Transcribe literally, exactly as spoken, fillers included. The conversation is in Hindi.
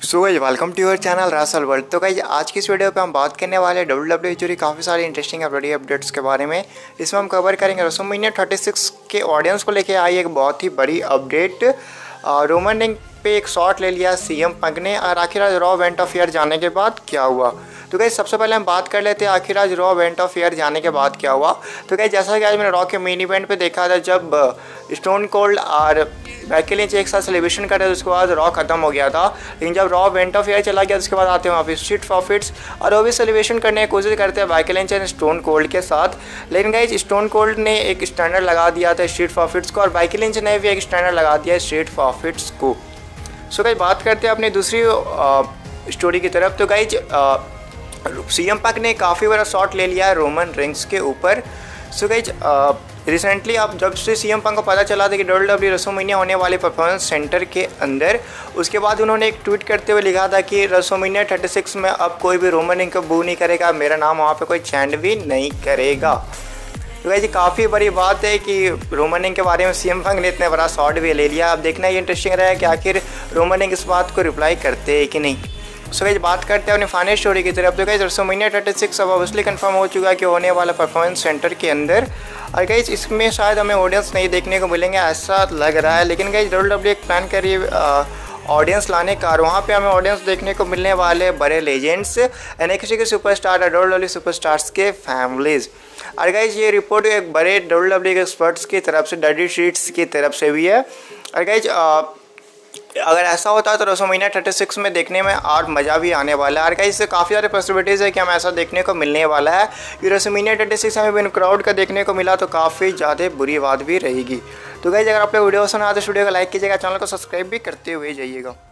So guys welcome to your channel रासल वर्ल्ड। तो गाइस आज की इस वीडियो पे हम बात करने वाले हैं डब्ल्यू डब्ल्यू ई जुड़ी काफ़ी सारी इंटरेस्टिंग अपडेट अपडेट्स के बारे में। इसमें हम कवर करेंगे रेसलमैनिया छत्तीस के ऑडियंस को लेके आई एक बहुत ही बड़ी अपडेट। रोमन रिंग पे एक शॉट ले लिया सीएम पंक ने, और आखिर आज रॉ इवेंट ऑफ ईयर जाने के बाद क्या हुआ। तो गाइस सबसे पहले हम बात कर लेते हैं आखिर आज रॉ इवेंट ऑफ ईयर जाने के बाद क्या हुआ। तो गाइस जैसा कि आज मैंने रॉ के मेन इवेंट पे देखा था, जब स्टोन कोल्ड और बैकी लिंच एक साथ सेलिब्रेशन कर रहे थे, उसके बाद रॉ खत्म हो गया था। लेकिन जब रॉ इवेंट ऑफ ईयर चला गया उसके बाद आते हैं वापस स्ट्रीट प्रॉफिट्स, और वो भी सेलिब्रेशन करने की कोशिश करते हैं Becky Lynch and Stone Cold के साथ। लेकिन गाइस स्टोन कोल्ड ने एक स्टैंडर्ड लगा दिया था स्ट्रीट प्रॉफिट्स को, और बैकी लिंच ने भी एक स्टैंडर्ड लगा दिया स्ट्रीट प्रॉफिट्स को। सो गाइस बात करते हैं अपनी दूसरी स्टोरी की तरफ। तो गाइस सीएम पंक ने काफ़ी बड़ा शॉट ले लिया है रोमन रिंग्स के ऊपर। सो गाइस रिसेंटली आप जब से सीएम पंक को पता चला था कि डब्ल्यू डब्ल्यू रेसलमैनिया होने वाले परफॉर्मेंस सेंटर के अंदर, उसके बाद उन्होंने एक ट्वीट करते हुए लिखा था कि रेसलमैनिया छत्तीस में अब कोई भी रोमन रिंग को बू नहीं करेगा, मेरा नाम वहाँ पे कोई चैंट भी नहीं करेगा। तो गाइस काफ़ी बड़ी बात है कि रोमन रिंग के बारे में सीएम पंक ने इतना बड़ा शॉट भी ले लिया। अब देखना ये इंटरेस्टिंग रहा है कि आखिर रोमन रिंग इस बात को रिप्लाई करते हैं कि नहीं। सो गाइस बात करते हैं अपनी फाइनल स्टोरी की तरफ। तो गाइस रेसलमैनिया छत्तीस अब ऑब्वियसली कंफर्म हो चुका है कि होने वाला परफॉर्मेंस सेंटर के अंदर, और गाइस इसमें शायद हमें ऑडियंस नहीं देखने को मिलेंगे ऐसा लग रहा है। लेकिन गाइस डब्ल्यू डब्ल्यू एक प्लान कर रही है ऑडियंस लाने का, और वहाँ पे हमें ऑडियंस देखने को मिलने वाले बड़े लेजेंड्स एनएक्सटी के सुपरस्टार और डब्ल्यू डब्ल्यू सुपरस्टार्स के फैमिलीज। और गाइस ये रिपोर्ट एक बड़े डब्ल्यू डब्ल्यू के एक्सपर्ट्स की तरफ से, डर्टी शीट्स की तरफ से भी है। और गाइस अगर ऐसा होता है तो रेसलमैनिया छत्तीस में देखने में और मज़ा भी आने वाला है। और गाइस इससे काफ़ी सारे पॉसिबिलिटीज़ है कि हम ऐसा देखने को मिलने वाला है कि रेसलमैनिया छत्तीस हमें बिन क्राउड का देखने को मिला तो काफ़ी ज़्यादा बुरी बात भी रहेगी। तो गाइस अगर आप लोग वीडियो पसंद आए तो वीडियो को लाइक कीजिएगा, चैनल को सब्सक्राइब भी करते हुए जाइएगा।